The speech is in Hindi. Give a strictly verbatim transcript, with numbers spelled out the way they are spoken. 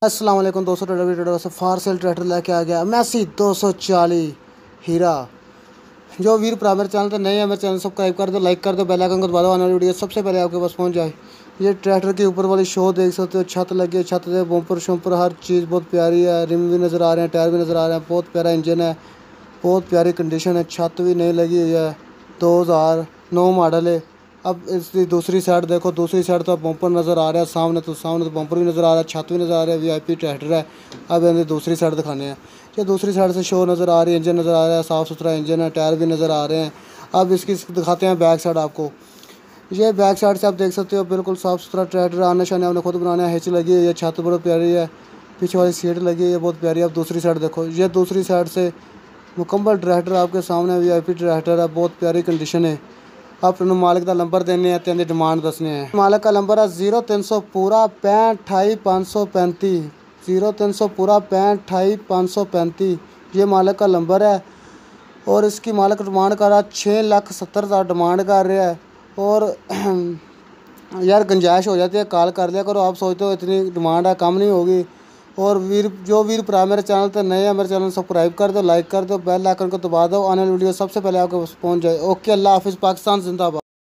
अस्सलाम वालेकुम दोस्तों, ट्रेडर ट्रेडर से फार सेल ट्रैक्टर लेके आ गया मैसी दो सौ चालीस हीरा। जो वीर प्राइमर चैनल तो नहीं है, मेरे चैनल सब्सक्राइब कर दो, लाइक कर दो, बेल आइकन को दबा दो, आने वाली वीडियो सबसे पहले आपके पास पहुंच जाए। ये ट्रैक्टर के ऊपर वाली शो देख सकते हो, छत लगी है, छत से बम्पर शम्पर हर चीज़ बहुत प्यारी है। रिम भी नज़र आ रहे हैं, टायर भी नज़र आ रहे हैं, बहुत प्यारा इंजन है, बहुत प्यारी कंडीशन है। छत भी नहीं लगी हुई है, दो हज़ार नौ मॉडल है। अब इसकी दूसरी साइड देखो, दूसरी साइड तो बम्पर नज़र आ रहा है, सामने तो सामने तो बम्पर भी नज़र आ रहा है, छत भी नज़र आ रहा है, वीआईपी ट्रैक्टर है। अब इन्हें दूसरी साइड दिखाने हैं। ये दूसरी साइड से शो नज़र आ रही है, इंजन नज़र आ रहा है, साफ़ सुथरा इंजन है, टायर भी नज़र आ रहे हैं। अब इसकी दिखाते हैं बैक साइड आपको। ये बैक साइड से आप देख सकते हो, बिल्कुल साफ़ सुथरा ट्रैक्टर, आने शाने आपने खुद बनाना है। हिच लगी है, ये छत बहुत प्यारी है, पीछे वाली सीट लगी है, ये बहुत प्यारी है। अब दूसरी साइड देखो, ये दूसरी साइड से मुकम्मल ट्रैक्टर आपके सामने, वीआईपी ट्रैक्टर है, बहुत प्यारी कंडीशन है। आप मालिक का नंबर देने हैं, तेन डिमांड दसने हैं। मालिक का नंबर है जीरो तीन सौ पूरा पैंठ अठाई पाँच सौ पैंतीस, जीरो तीन सौ पूरा पैंठ अठाई पाँच सौ पैंतीस, ये मालिक का नंबर है। और इसकी मालिक डिमांड कर रहा है छः लाख सत्तर हज़ार डिमांड कर रहा है। और यार गुंजाइश हो जाती है, कॉल कर लिया करो। आप सोचते हो इतनी डिमांड है, कम नहीं होगी। और वीर जो वीर प्राइमर मेरे चैनल पर नए हैं, मेरे चैनल सब्सक्राइब कर दो, लाइक कर दो, बेल आइकन को दबा दो, आने वाली वीडियो सबसे पहले आपके पास पहुंच जाए। ओके, अल्लाह हाफिज़, पाकिस्तान जिंदाबाद।